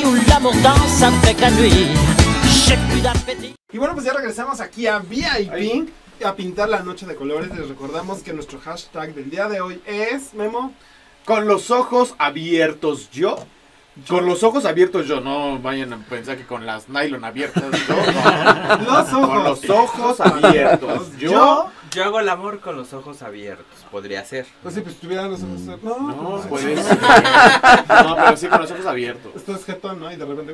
où l'amour danse avec la nuit. J'ai plus d'appétit. Y bueno, pues ya regresamos aquí a VIP a pintar la noche de colores. Les recordamos que nuestro hashtag del día de hoy es, Memo, con los ojos abiertos yo. Con los ojos abiertos yo, no vayan a pensar que con las nylon abiertas yo, no. los ojos. Con los ojos abiertos yo. Yo hago el amor con los ojos abiertos, podría ser. Pues sí, pues si tuvieran los ojos No, pues no, pero sí con los ojos abiertos. Esto es jetón, ¿no? Y de repente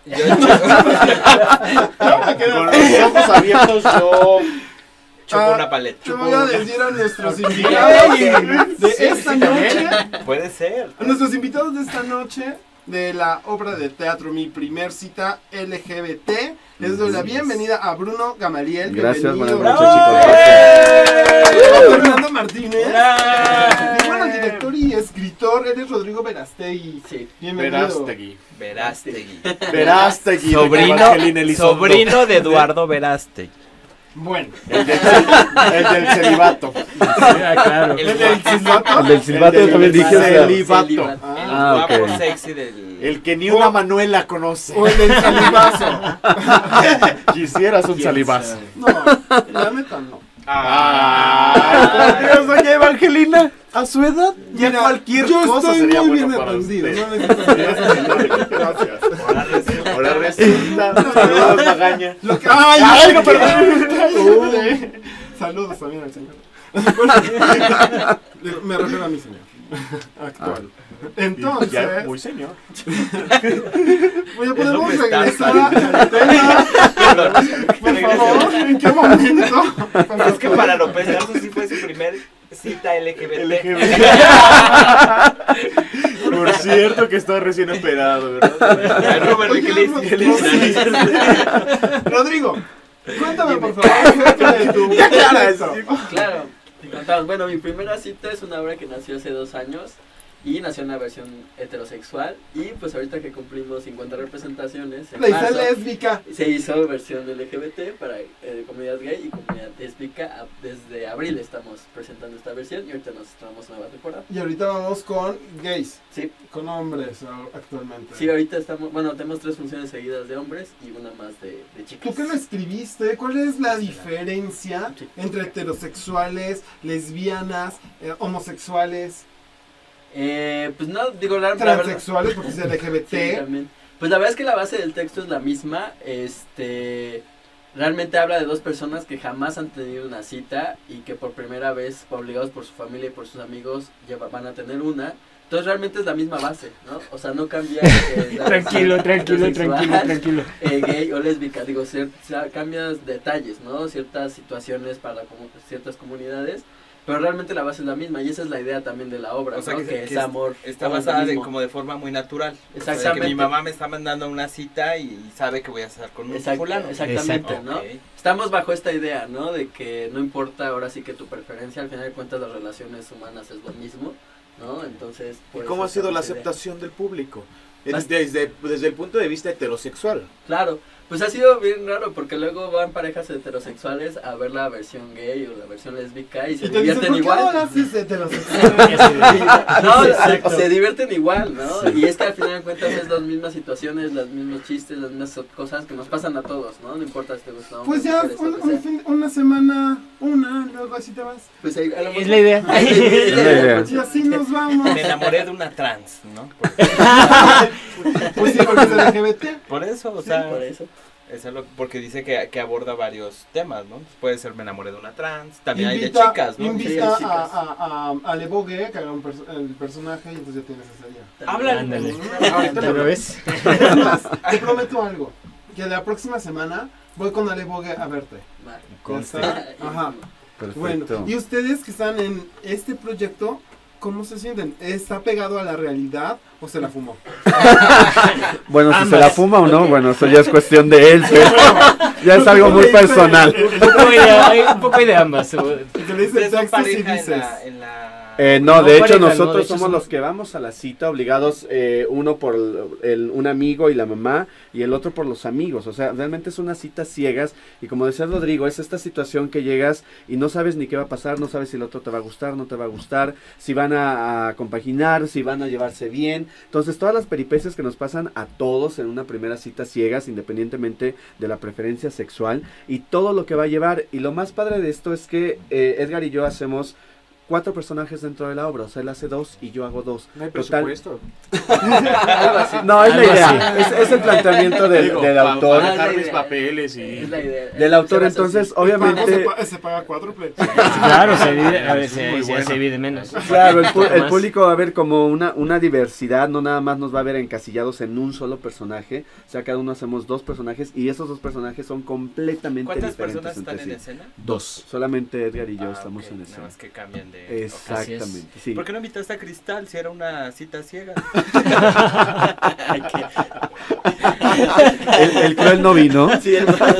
con los ojos abiertos yo chupo una paleta. Te voy a decir a nuestros invitados de esta noche. Puede ser. A nuestros invitados de esta noche de la obra de teatro Mi Primer Cita LGBT. Les doy la bienvenida a Bruno Gamaliel. Gracias, buenas Bienvenido. noches, chicos. A Fernando Martínez. Y bueno, el director y escritor, él es Rodrigo Verastegui. Sí. Bienvenido. Verástegui. Sobrino de Eduardo Verástegui. Bueno. El del celibato. Claro. El del silbato. El del silbato yo también dije. Celibato. El Ah, guapo ok. sexy del... El que ni una Manuela conoce. O el del salivazo. Quisieras un salivazo. No, la neta no. Por Dios, doña Evangelina, a su edad ya Mira, cualquier yo cosa estoy sería muy bueno bien para atendido. usted. No necesito Gracias. Ahora resulta. Saludos, Magaña. Lo que... ¡Ay, no, perdón! Saludos también al señor. Me refiero a mi señor actual. Entonces, Ya, muy señor. oye, podemos regresar al tema. Por favor, ¿en qué momento? Es que para López Garza sí fue su primer cita LGBT. Por cierto que está recién operado, ¿verdad? Rodrigo, cuéntame por favor acerca de tu... Ya, Claro, te contamos. Bueno, Mi Primera Cita es una obra que nació hace 2 años y nació en una versión heterosexual. Y pues ahorita que cumplimos 50 representaciones en La hice marzo, lésbica. se hizo versión LGBT para comunidad gay y comunidad lésbica. Desde abril estamos presentando esta versión y ahorita nos estrenamos nueva temporada. Y ahorita vamos con gays, Sí, con hombres actualmente. sí, ahorita estamos, bueno, tenemos 3 funciones seguidas de hombres y una más de chicas. ¿Tú qué lo escribiste? ¿Cuál es la diferencia entre heterosexuales, lesbianas, homosexuales, Pues no, digo, la verdad... transexuales, porque es Sí, LGBT? también. Pues la verdad es que la base del texto es la misma. Realmente habla de 2 personas que jamás han tenido una cita y que por primera vez, obligados por su familia y por sus amigos, van a tener una. Entonces realmente es la misma base, ¿no? O sea, no cambia. Tranquilo. Gay o lésbica, digo, cambias detalles, ¿no? Ciertas situaciones para ciertas comunidades. Pero realmente la base es la misma y esa es la idea también de la obra, O sea, ¿no? que es amor. Está amor basada mismo. como de forma muy natural. Exactamente. O sea, que mi mamá me está mandando a una cita y sabe que voy a estar con un fulano. Exactamente, Exacto. ¿no? Ok. Estamos bajo esta idea, ¿no? De que no importa ahora sí que tu preferencia, al final de cuentas las relaciones humanas es lo mismo, ¿no? Entonces... ¿Y cómo ha sido la aceptación del público? Desde el punto de vista heterosexual. Claro, pues ha sido bien raro porque luego van parejas heterosexuales a ver la versión gay o la versión lésbica y se te divierten dicen, ¿por qué no igual. la haces heterosexual? No, se divierten igual, ¿no? Y es que al final de cuentas es las mismas situaciones, los mismos chistes, las mismas cosas que nos pasan a todos, ¿no? No importa si te gusta hombre, Pues ya, mujeres, lo que sea. una semana, luego así te vas. Pues ahí, a lo mejor- Es la idea. Y así nos vamos. Me enamoré de una trans, ¿no? Pues sí, porque es LGBT. Por eso, o sea, Por eso. eso es porque dice que aborda varios temas, ¿no? Puede ser me enamoré de una trans, también hay de Invita, chicas, ¿no? invita Sí, hay chicas. a Le Bogue que haga el personaje y entonces ya tienes esa idea. Habla. Ándale. Ahorita ¿Ya lo ves? Es más, te prometo algo, que la próxima semana voy con Ale Bogue a verte. Va. Ya está. Ajá. Bueno, Perfecto. y ustedes que están en este proyecto, ¿cómo se sienten? ¿Está pegado a la realidad o se la fumó? Bueno, si se la fuma o no, bueno, eso ya es cuestión de él, pero ya es algo muy personal. Un poco hay de ambas. Y te le dice Ustedes son textos y pareja dices. en la No, de hecho pareja, ¿no? nosotros De hecho, somos los que vamos a la cita obligados, uno por un amigo y la mamá y el otro por los amigos, o sea, realmente es una cita ciegas y como decía Rodrigo, es esta situación que llegas y no sabes ni qué va a pasar, no sabes si el otro te va a gustar, no te va a gustar, si van a compaginar, si van a llevarse bien, entonces todas las peripecias que nos pasan a todos en una primera cita ciegas, independientemente de la preferencia sexual y todo lo que va a llevar, y lo más padre de esto es que Edgar y yo hacemos 4 personajes dentro de la obra, o sea, él hace 2 y yo hago 2. No hay Total- presupuesto. No, es la Algo idea, es el planteamiento del autor. Para dejar Es la mis idea. papeles y... Es la idea. Del autor, Se basa entonces, así. obviamente, Se paga cuádruple. Claro, se divide, a ver, Es muy se bueno. divide menos. claro, el Más. público va a ver como una diversidad, no nada más nos va a ver encasillados en un solo personaje, o sea, cada uno hacemos 2 personajes y esos 2 personajes son completamente ¿Cuántas diferentes personas están entre en sí. escena? 2. Solamente Edgar y yo Ah, estamos ok, en nada escena. más que cambian de... Exactamente, sí. ¿Por qué no invitaste a Cristal si era una cita ciega? El cruel no vino. Sí,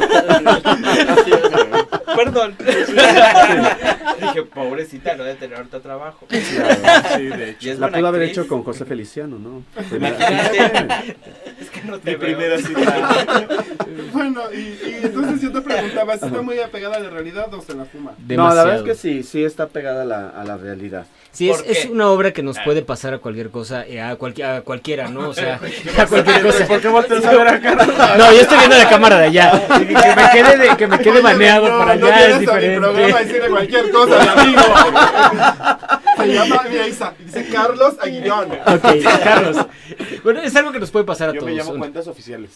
Perdón. Dije, pobrecita, no debe tener harto trabajo. Sí, de hecho. Y es La buena pudo haber actriz. hecho con José Feliciano, ¿no? Imagínate. Es que no te Mi veo. primera cita. Bueno, y entonces yo te preguntaba, ¿si está muy apegada a la realidad o se la fuma? No, la verdad es que sí está pegada a la realidad. Sí, ¿Por es qué? una obra que nos puede pasar a cualquier cosa, a cualquiera, ¿no? O sea, a cualquier cosa. ¿Por qué volteas a ver acá? No, yo estoy viendo la cámara de allá. Que me quede baneado para no allá es vienes a mi programa a diferente. decirle cualquier cosa, mi amigo. Se llama, mira, Isa, dice Carlos Aguillón. Ok, Carlos. Bueno, es algo que nos puede pasar a Yo todos. me llamo cuentas oficiales.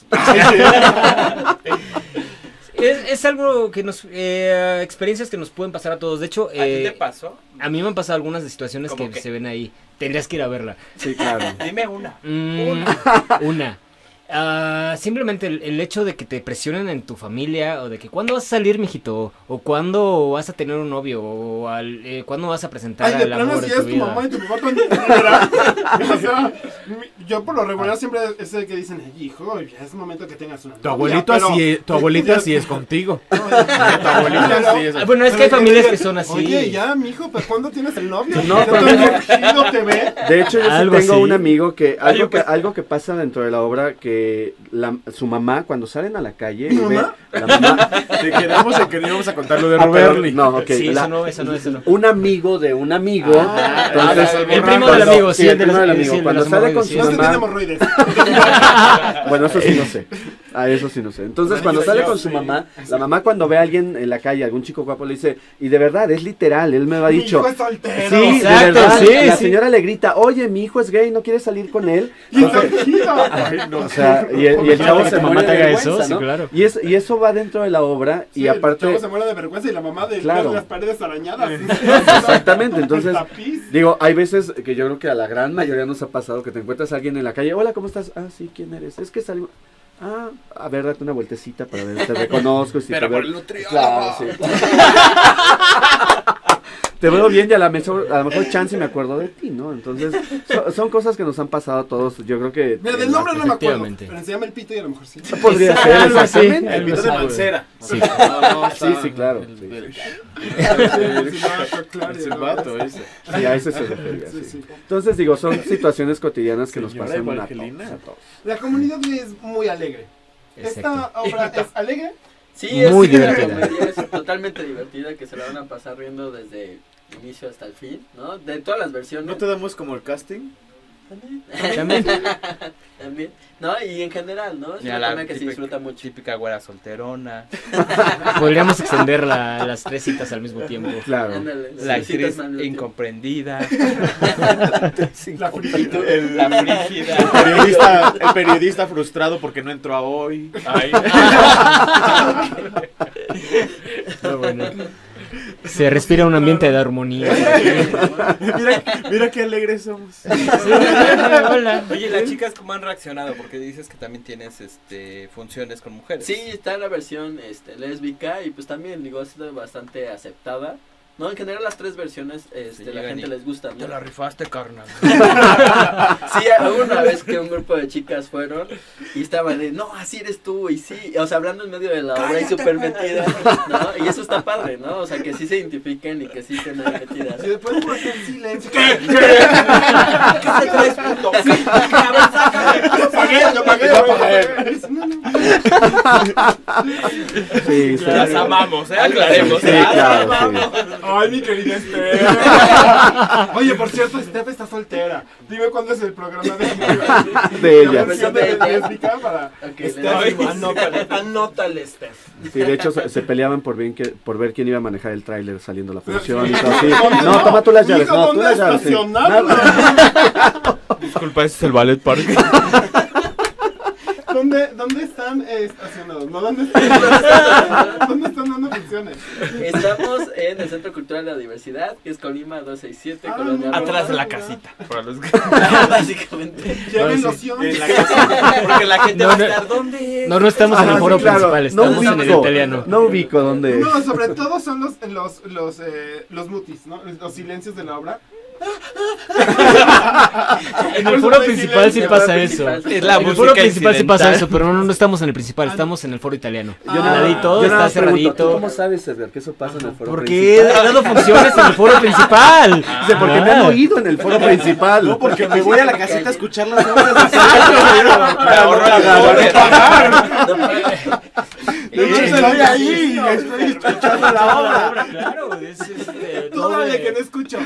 Es algo que experiencias que nos pueden pasar a todos. De hecho, ¿A ti te pasó? a mí me han pasado algunas de situaciones ¿Cómo que qué? se ven ahí. Tendrías que ir a verla. Sí, claro. Dime una. Una. Simplemente el hecho de que te presionen en tu familia o de que cuándo vas a salir, mijito, o cuándo vas a tener un novio, o cuándo vas a presentar Ay, de al plano amor si de tu es tu vida. mamá y tu papá cuando era. O sea, yo por lo regular siempre es el que dicen, "Ay, hijo, ya es momento que tengas una Tu novia", abuelito pero- así es, tu abuelita sí es contigo. No, Tu abuelita sí es. Bueno, es que hay pero familias digan, que son así. Oye, ya, mijo, ¿pues cuándo tienes el novio? No, ¿Ya pero te mira- chido te ve? De hecho, yo sí Algo tengo así. un amigo que pues. algo que pasa dentro de la obra que su mamá cuando salen a la calle ¿Mi y ve mamá? la mamá Te quedamos en que no íbamos a contar lo de perdón, Roberly. no, ok, Sí, la- eso no. un amigo de un amigo, Ah, entonces el primo del amigo, sí, el el de primo las- del amigo, sí, el de cuando las sale con hemorroides, su sí. No es que tiene mamá, hemorroides. bueno, eso sí no sé. A eso sí no sé. Entonces, cuando sale con su mamá, la mamá cuando ve a alguien en la calle, algún chico guapo, le dice, y de verdad, es literal, él me lo ha Mi dicho. hijo es soltero. Sí, de Exacto, verdad, sí, la sí. señora le grita, oye, mi hijo es gay, ¿no quieres salir con él? Y está chido. O sea, y el chavo que se tu mamá muere te de haga vergüenza, eso, sí, ¿no? claro. Y eso va dentro de la obra, y Sí, el aparte, chavo se muere de vergüenza y la mamá de Claro. ver las paredes arañadas. exactamente, entonces, El tapiz. digo, hay veces que yo creo que a la gran mayoría nos ha pasado que te encuentras a alguien en la calle, hola, ¿cómo estás? Ah, sí, ¿quién eres? Es que salimos... Ah, a ver, date una vueltecita para ver, te reconozco. Si Pero te por veo- el nutriólogo. Claro, sí. Te veo bien y a lo mejor chance me acuerdo de ti, ¿no? Entonces, son cosas que nos han pasado a todos, yo creo que... Mira, del nombre no me acuerdo, efectivamente. pero se llama el pito y a lo mejor sí. Podría ser, Algo así, exactamente. El pito de algo así. Mancera. Sí. Sí, claro. Sí, Es el vato ese. sí, a ese se refería, Sí, sí. sí. Entonces, digo, son situaciones cotidianas que nos Señora pasan a Evangelina. todos, a todos. La comunidad gay es muy alegre. ¿Esta Exacto. obra es alegre? Sí, Muy es una divertida. comedia, es totalmente divertida, que se la van a pasar riendo desde el inicio hasta el fin, ¿no? De todas las versiones. ¿No te damos como el casting? También. También. No, y en general, ¿no? Es Mira, una la comedia que se disfruta mucho. típica güera solterona. Podríamos extender las 3 citas al mismo tiempo. Claro. Ándale, La las citas actriz más divertidas. incomprendida. La frigida. La frígida. El periodista frustrado porque no entró a hoy. Ay. Pero bueno. Se respira un ambiente de armonía. Mira qué alegres somos. Hola. Oye, las chicas cómo han reaccionado, porque dices que también tienes funciones con mujeres. Sí, está la versión lésbica y pues también, digo, ha sido bastante aceptada. No, en general las 3 versiones Sí, la gente les gusta, ¿no? Te la rifaste, carnal. Sí, hubo una vez que un grupo de chicas fueron y estaban de, no, así eres tú, y sí, o sea, hablando en medio de la obra y súper metidas, ¿no? Y eso está padre, ¿no? O sea, que sí se identifiquen y que sí estén ahí metidas. Si después por hacer silencio. ¿Qué te traes, puto? A ver, sácame. Lo pagué. Sí, sí. Las amamos, aclaremos. Sí, claro, sí. Ay, mi querida Steph. Oye, por cierto, Steph está soltera. Dime cuándo es el programa De la ella. versión de lésbica para Ok, Steph. Anótale, Steph. Sí, de hecho se peleaban por ver quién iba a manejar el tráiler saliendo la función y todo así. No, toma tú las llaves, no, tú las llaves. Sí. Disculpa, ese es el ballet park. ¿Dónde están estacionados? No, ¿dónde están dando funciones? Estamos en el Centro Cultural de la Diversidad, que es Colima 267, Ah, Colonia Roma. Atrás de la casita. Para los que... Básicamente. Lleven sí. loción. En la casita. Porque la gente No, va a no. estar, ¿dónde es? No estamos en el Ah, foro sí, claro. principal, estamos en el italiano. No ubico dónde. No, sobre todo son los mutis, ¿no? Los silencios de la obra. En el foro principal sí pasa eso. Es la En el música foro principal sí pasa incidental. eso, pero no estamos en el principal, estamos en el foro italiano. Yo Nadito, Yo nada está más pregunto, ¿tú cerradito. ¿cómo sabes, Edgar, que eso pasa en el foro Porque he principal? dado funciones en el foro principal. Dice, porque me han oído en el foro principal. No, porque me voy a la casita a escuchar las obras de Me ahorro el Estoy ahí, estoy escuchando la obra. Claro, es Tú dale que no escucho.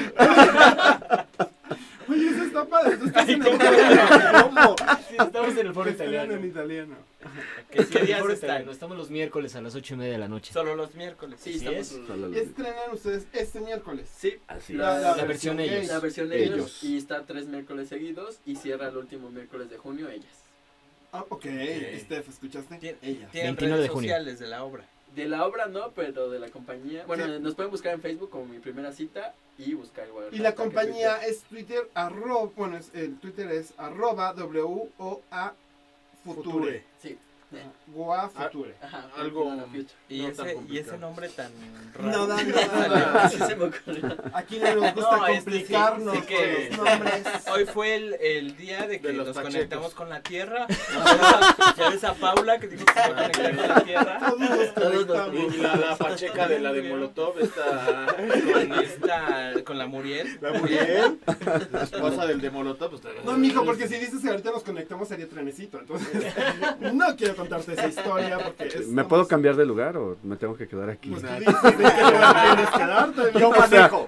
Oye, eso está padre. Tú estás en el italiano. ¿Cómo? estamos en el foro Están italiano. en italiano. ¿Qué días Foro están? italiano, estamos los miércoles a las 8:30 de la noche. Solo los miércoles. Sí, Así estamos. es. Estrenan ustedes este miércoles. Sí, Así La versión gay. ellos. la versión ellos. Ellos. Y está 3 miércoles seguidos y cierra el último miércoles de junio ellas. Ah, ok. Steph, ¿escuchaste? Tienen 29 redes de junio. sociales de la obra. De la obra no, pero de la compañía. Bueno, Sí. nos pueden buscar en Facebook como Mi Primera Cita y buscar igual. Y la hashtag en compañía Twitter. es Twitter, el Twitter es @WOA Future. Sí. Goa Future. Ajá, Algo- Future Future. Y, No tan ese complicado. nombre tan No raro. da Así se me ocurrió. Aquí no nos gusta No, sí, complicarnos sí que- con los nombres. Hoy fue el día de que De los nos pachecos. conectamos con la tierra. Ya ves a Paula que dijo que se va a conectar con la tierra. Todos nos conectamos. Y la pacheca de la de Molotov está Con la Muriel. la Muriel, la esposa del de Molotov. Pues, No, mijo, porque si dices que ahorita nos conectamos sería trenecito. Entonces, no quiero contarte esa historia porque es. ¿Me puedo cambiar de lugar o me tengo que quedar aquí? Pues tú dices ¿en qué lugar quieres quedarte? Yo manejo.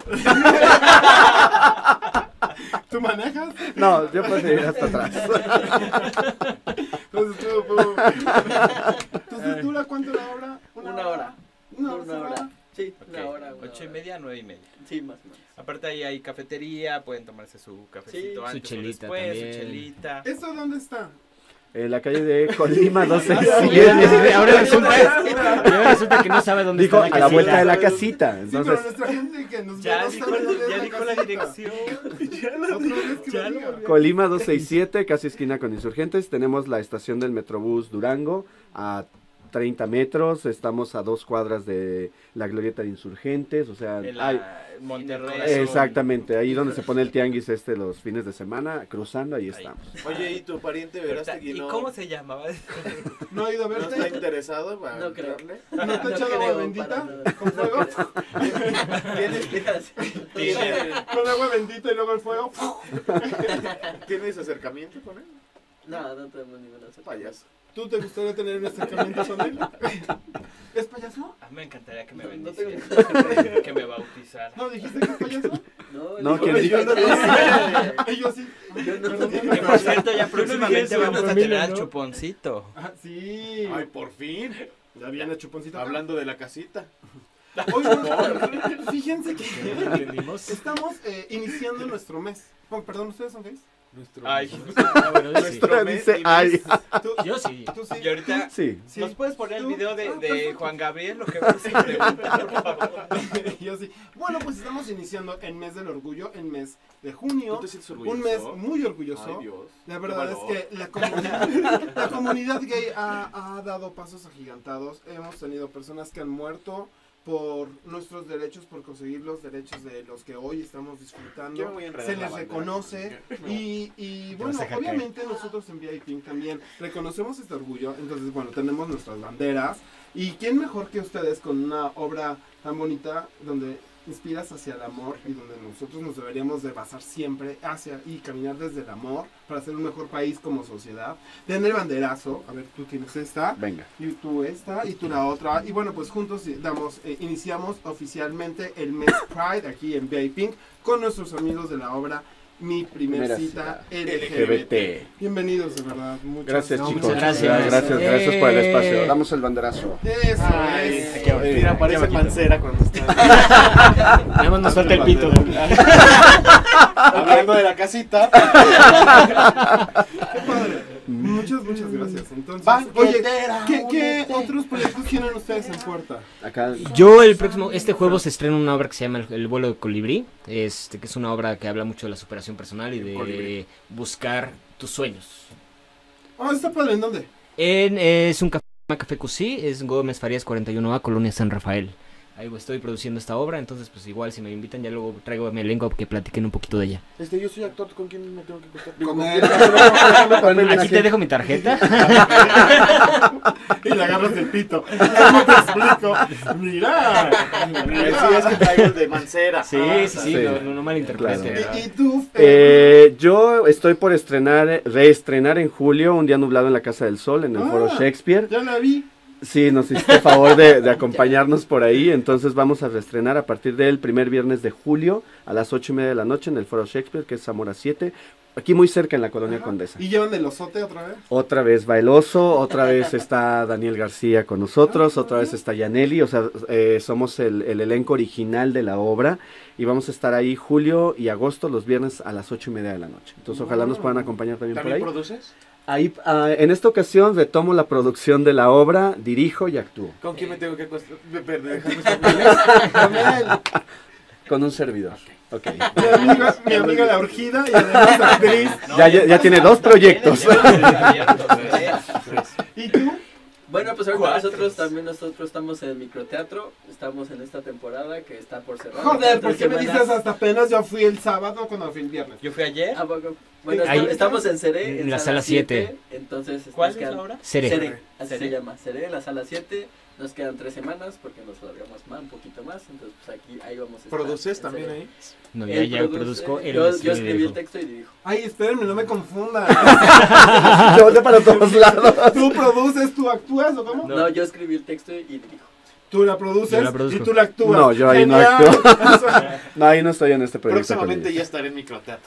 ¿Tú manejas? No, yo puedo ir hasta atrás. Entonces Entonces dura cuánto la hora? Una hora. Una Una hora. Sí, Ok, una hora. 8:30, 9:30. Sí, más o menos. Aparte ahí hay cafetería, pueden tomarse su cafecito Sí. antes Su o chelita después, también. su chelita. ¿Eso dónde está? En la calle de Colima Y 267. ahora resulta que no sabe dónde Dijo está a la la vuelta de casita. la casita. Sí, Entonces, pero nuestra gente que nos ve Ya no dijo, sabe dónde es ya dijo la casita. dirección. Otra vez que Ya lo lo diga. Colima 267, casi esquina con Insurgentes. Tenemos la estación del Metrobús Durango a 30 metros. Estamos a 2 cuadras de la glorieta de Insurgentes. O sea, En hay, la Monterrey. exactamente, ahí donde se pone el tianguis los fines de semana, cruzando, ahí estamos. Oye, ¿y tu pariente Verástegui ¿Y no, cómo se llamaba? ¿No ha ido a no está verte? interesado para No creo. entrarle? ¿No te ha echado creo, agua bendita? para nada. ¿Con fuego? ¿Tiene, Con agua bendita y luego el fuego. ¿Tienes acercamiento con él? No, no tenemos ninguna sorpresa. Payaso. ¿Tú te gustaría tener un acercamiento con él? ¿Es payaso? A mí me encantaría que me No bendiciera, que me bautizara. ¿No dijiste que es payaso? No, dijo- ¿quién dijo? Yo no dije. Y yo sí. Yo no Perdón, dije. Que por cierto, ya próximamente eso, vamos a familia, tener al ¿no? chuponcito. Ah, sí. Ay, por fin. Ya viene chuponcito. acá. Hablando de la casita. Oigan, fíjense que ¿Entendimos? estamos iniciando nuestro mes. Oh, perdón, ¿ustedes son gays? Nuestro, Ay. Ah, bueno, sí. nuestro mes Dice, y ay. mes. ¿Tú, Yo sí. tú sí? Y ahorita, Sí. Sí. ¿nos puedes poner el ¿Tú? video de Perfecto. Juan Gabriel? Lo que vamos a preguntar, por favor. Yo sí. Bueno, pues estamos iniciando el mes del orgullo, el mes de junio. ¿Tú te sientes orgulloso? Un mes muy orgulloso. Ay, Dios. La verdad Qué es valor. que la comunidad gay ha dado pasos agigantados. Hemos tenido personas que han muerto por nuestros derechos, por conseguir los derechos de los que hoy estamos Yo disfrutando. me voy a enredar Se la les bandera. reconoce y bueno, vas a dejar obviamente nosotros en VIP también reconocemos este orgullo, entonces bueno, tenemos nuestras banderas y quién mejor que ustedes con una obra tan bonita donde inspiras hacia el amor y donde nosotros nos deberíamos de basar siempre hacia y caminar desde el amor para ser un mejor país como sociedad. Den el banderazo, a ver, tú tienes esta, Venga. y tú esta, y tú la otra, y bueno, pues juntos iniciamos oficialmente el mes Pride aquí en VIP con nuestros amigos de la obra Mi Primer Primera Cita cita LGBT. Bienvenidos, de verdad. Muchas Gracias, No, chicos. muchas gracias. Gracias por el espacio. Damos el banderazo. Eso Ay, es. mira, parece Mancera cuando está Nada más nos falta el pito. hablando de la casita. Qué padre. Muchas gracias. Entonces, Banquetera, oye, ¿qué otros proyectos tienen ustedes en puerta? Acá. Yo este jueves estreno una obra que se llama El vuelo de colibrí, que es una obra que habla mucho de la superación personal y de Colibrí. buscar tus sueños. Está padre, ¿en dónde? Es un café Cusí, es Gómez Farías 41A, Colonia San Rafael. Ahí estoy produciendo esta obra, entonces pues igual si me invitan ya luego traigo a mi elenco que platiquen un poquito de ella. Yo soy actor, ¿con quién me tengo que contar? Con ¿con él. Aquí te dejo mi tarjeta. Y le agarras el pito. ¿Cómo te explico? Mira. Sí, es que traigo el de Mancera. Sí, sí, sí. no malinterprete. Claro. ¿Y tú? Yo estoy por reestrenar en julio Un día nublado en la Casa del Sol en el Foro Shakespeare. Ya la vi. Sí, nos hiciste favor de acompañarnos por ahí, entonces vamos a reestrenar a partir del primer viernes de julio a las 8:30 de la noche en el Foro Shakespeare, que es Zamora 7, aquí muy cerca en la Colonia Condesa. ¿Y llevan el osote otra vez? Otra vez va el oso, otra vez está Daniel García con nosotros, otra vez está Yaneli, o sea, somos el elenco original de la obra y vamos a estar ahí julio y agosto los viernes a las 8:30 de la noche. Entonces ojalá nos puedan acompañar también por ¿También ahí. produces? Ahí, en esta ocasión retomo la producción de la obra, dirijo y actúo. ¿Con quién me tengo que perder? Con él. Con un servidor. Ok. Mi amiga la urgida y además actriz. Ya tiene 2 proyectos. ¿Y tú? Bueno, pues ahorita Cuatros. nosotros estamos en el microteatro, estamos en esta temporada que está por cerrar. Joder, ¿por 3 qué me semanas. dices hasta apenas? Yo fui el sábado cuando fui el viernes. Yo fui ayer. ¿A poco? Bueno, Ahí- estamos en Seré, en la sala 7. Entonces, ¿Cuál nos es quedan- la hora? Seré. Seré, así Seré. se llama, Seré, la sala 7. Nos quedan 3 semanas porque nos largamos más, un poquito más. Entonces, pues ahí vamos a estar. ¿Produces en también Seré. ahí? No, Él ya produce, produzco. yo escribí el texto y dirijo. Ay, espérenme, no me confundan. Yo volteo para todos lados. ¿Tú produces, tú actúas o cómo? No, yo escribí el texto y dirijo. Tú la produces Yo la produzco. y tú la actúas. No, yo ahí no Genial. actúo. No, ahí no estoy en este proyecto. con Próximamente ellos. ya estaré en microteatro.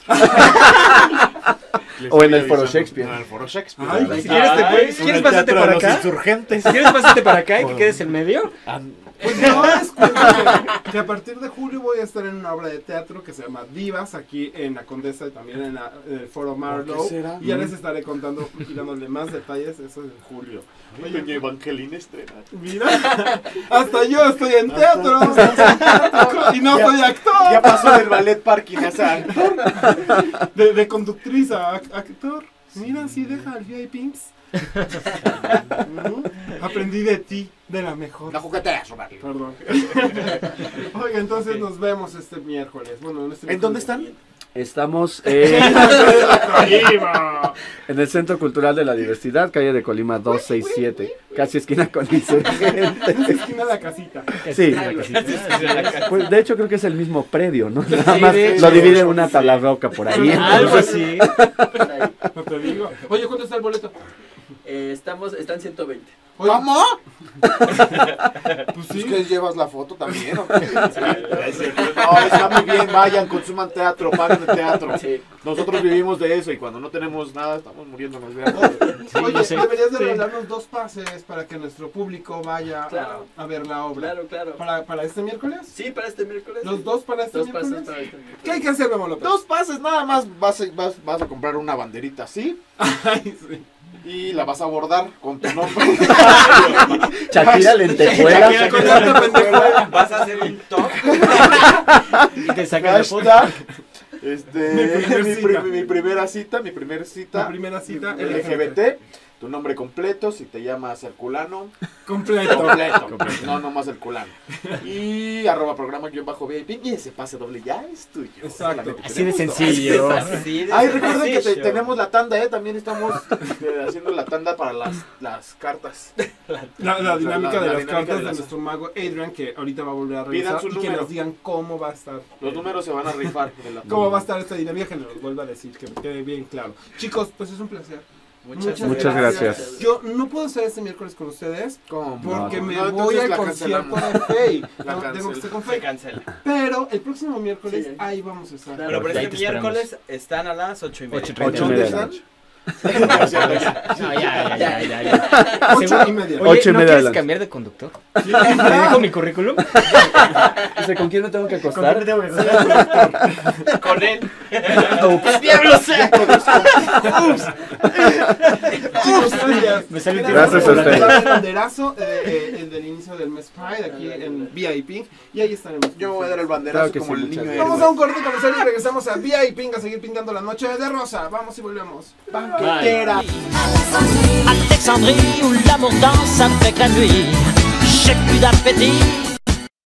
O en el Foro Shakespeare. En el Foro Shakespeare. Ay, Si quieres, si quieres pásate para acá. Insurgentes. Si quieres pásate para acá y que quedes en medio. Pues no, es que a partir de julio voy a estar en una obra de teatro que se llama Divas, aquí en la Condesa y también en el Foro Marlow. ¿Qué será? Y ya les estaré contando y dándole más detalles, eso es en julio. Oye, doña Evangelina estrena. Mira, hasta yo estoy en teatro y no soy actor. Ya pasó del ballet parking a ser actor. De conductriz a actor. Mira, sí, deja el VIPs. Aprendí de ti, de la mejor. La juguetera, Roberto. Perdón. Oiga, entonces nos vemos este miércoles. Bueno, ¿En dónde están? Estamos Colima. en el Centro Cultural de la Diversidad, calle de Colima 267, casi esquina con Insurgentes. Es esquina de la casita. Sí, pues de hecho creo que es el mismo predio, ¿no? Nada más de hecho. lo divide una tabla roca por ahí. Algo entonces- así. Por ahí. No te digo. Oye, ¿cuánto está el boleto? Están 120. Oye, ¿Cómo? pues ¿Es sí. que llevas la foto también o qué? No, está muy bien, vayan, consuman teatro, paguen el teatro. Sí. Nosotros vivimos de eso y cuando no tenemos nada estamos muriéndonos de hambre. Oye, yo sé. deberías de Sí. regalarnos 2 pases para que nuestro público vaya Claro. a ver la obra. Claro. ¿Para este miércoles? Sí, para este miércoles. ¿Los 2 para este 2 miércoles? pases para este miércoles. ¿Qué hay que hacer, Memo López? 2 pases nada más, vas a comprar una banderita así Ay, sí. y la vas a bordar con tu nombre. Shakira lentejuela. Shakira Con esta pendejuela. Vas a hacer un top. Y te sacan la foto. Hashtag, Mi primer cita. mi primera cita, La primera cita LGBT. tu nombre completo, si te llamas Herculano. Completo. Completo. No, nomás Herculano. Y @programa_VIP. Y ese pase doble ya es tuyo. Exacto. Solamente Así de tenemos sencillo. Así de Ay, recuerden que sencillo. tenemos la tanda, también estamos haciendo la tanda para las cartas. La dinámica de La las dinámica cartas de de las- nuestro mago Adrian, que ahorita va a volver a Pidan revisar su y que número. nos digan cómo va a estar. Los números se van a rifar. ¿Cómo va a estar esta dinámica? Que nos vuelva a decir, que me quede bien claro. Chicos, pues es un placer. Muchas gracias. Yo no puedo estar este miércoles con ustedes ¿Cómo? porque me No, voy entonces al la concierto cancelamos. de Faye. La No, tengo que cancela. estar con Se Faye. cancela. Pero el próximo miércoles Sí. ahí vamos a estar. Claro. Pero por Ahí este te esperamos. miércoles están a las 8:30. 8:30. 8:30 de la noche. No, ya. 8:30. Oye, 8:30 ¿no de quieres la cambiar de conductor? ¿Me dejo mi currículum? Dice, ¿con quién me tengo que ¿Con quién acostar? me tengo que acostar? Con él. ¡Diablo sea! Chicos, gracias. Me sale un Gracias tiro a por la ustedes. El banderazo el del inicio del mes Pride aquí en VIP y ahí estaremos. Yo me voy a dar el banderazo Claro que como sí, el muchas niño gracias. Vamos a un corte comercial y regresamos a VIP a seguir pintando la noche de rosa. Vamos y volvemos. banquetera. Alexandrie où l'amour danse avec la nuit. J'ai plus d'appétit